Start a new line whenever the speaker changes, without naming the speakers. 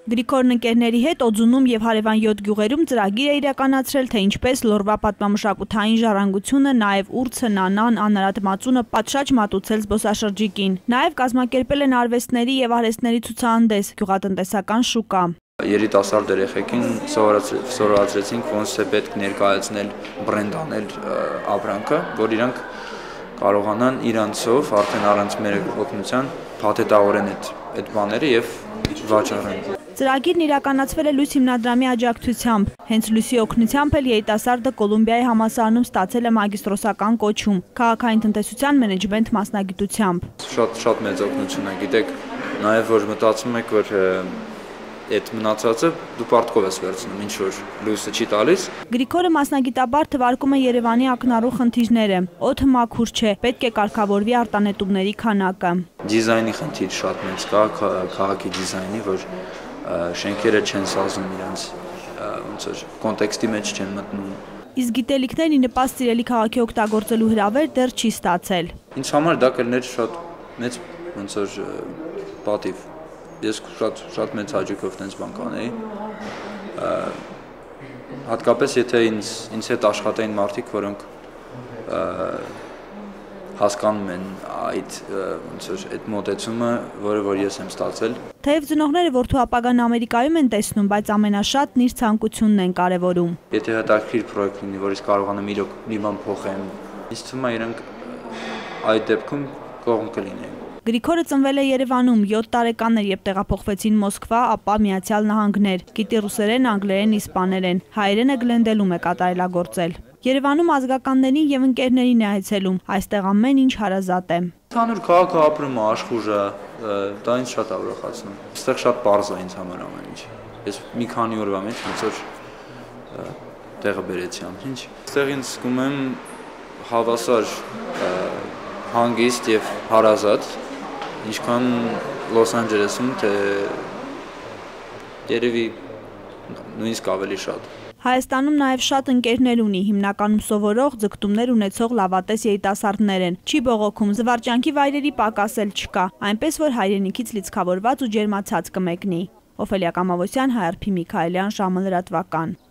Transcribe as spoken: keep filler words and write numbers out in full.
Գրիգորն ընկերների հետ Օձունում եւ հարևան յոթ գյուղերում ծրագիր է իրականացրել, թե ինչպես լորվա պատմամշակութային ժառանգությունը, նաեւ ուրցը, նանան, անարատ մածունը պատշաճ մատուցել զբոսաշրջիկին։ Նաեւ կազմակերպել են արվեստների եւ արհեստների ցուցահանդես, գյուղատնտեսական շուկա։
Երիտասարդ երեխեքին սովորացրեցինք ոնց է պետք ներկայացնել, բրենդ անել ապրանքը, որ իրանք կարողանան իրանցով արդեն առանց մեր օգնության փաթեթավորեն այդ այդ բաները եւ վաճառեն։
Ծրագիրն իրականացվել է Լույս հիմնադրամի աջակցությամբ։ Հենց Լույսի օգնությամբ էլ երիտասարդը Կոլումբիայի համալսարանում ստացել է մագիստրոսական կոչում քաղաքային տնտեսության մենեջմենտ մասնագիտությամբ։
Շատ շատ մեծ օգնություն է, գիտեք, նաեւ որ մտածում եք, որ այդ մնացածը դու պարտքով ես վերցնում, ինչ որ լույսը չի տալիս։
Գրիգորը մասնագիտաբար թվարկում է Երևանի ակնառու խնդիրները։ Օդը մաքուր չէ, պետք է կարգավորվի արտանետումների քանակը։
Դիզայնի խնդիր շատ մեծ կա, քաղաքի դիզայնի, որ շենքերը չեն սազում իրենց ոնց որ կոնտեքստի մեջ չեն մտնում։
Իսկ գիտելիքների նպաստ սիրելի քաղաքի օգտագործելու հրավեր դեռ չի ստացել։
Ինձ համար դա կլներ շատ մեծ ոնց որ պատիվ։ Ես շատ շատ մեծ հաճույքով տենց բան կանեի։ Հատկապես եթե ինձ ինձ հետ աշխատային մարդիկ, որոնք հասկանում են այդ ոնց որ այդ մոտեցումը, որը որ ես եմ ստացել։
Թեև ծնողները որդու ապագան Ամերիկայում են տեսնում, բայց ամենաշատն իր ցանկությունն են կարևորում։
Եթե հետաքրքիր պրոյեկտ լինի, որ ես կարողանամ իրոք մի բան փոխեմ, ինձ թվում է իրանք այդ դեպքում կողմ կլինեն։
Գրիգորը ծնվել է Երևանում, յոթ տարեկան էր, երբ տեղափոխվեցին Մոսկվա, ապա Միացյալ Նահանգներ։ Գիտի ռուսերեն, անգլերեն, իսպաներեն, հայերենը Գլենդելում է կատարելագործել։ Երևանում ազգականներին եւ ընկերներին է այցելում, այստեղ ամեն ինչ հարազատ է։
Ցանուր քաղաքը ապրում է, աշխուժը, դա ինձ շատ է ուրախացնում։ Այստեղ շատ պարզ է ինձ համար ամեն ինչ։ Ես մի քանի օրվա մեջ ոնց որ տեղը բերեցի ամեն ինչ։ Այստեղ ինձ զգում եմ հավասար, հանգիստ եւ հարազատ, ինչքան Լոս Անջելեսում, թե երևի նույնիսկ ավելի շատ։
Հայաստանում նաև շատ ընկերներ ունի, հիմնականում սովորող, ձգտումներ ունեցող լավատես երիտասարդներ են։ Չի բողոքում, զվարճանքի վայրերի պակաս էլ չկա, այնպես որ հայրենիքից լիցքավորված ու ջերմացած կմեկնի։ Օֆելիա Կամավոսյան, Հայ արփի Միքայելյան, ժամը լրատվական։